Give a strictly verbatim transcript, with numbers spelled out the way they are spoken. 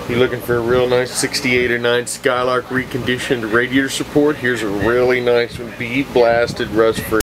You're looking for a real nice sixty-eight or nine Skylark reconditioned radiator support? Here's a really nice one, bead blasted, rust free.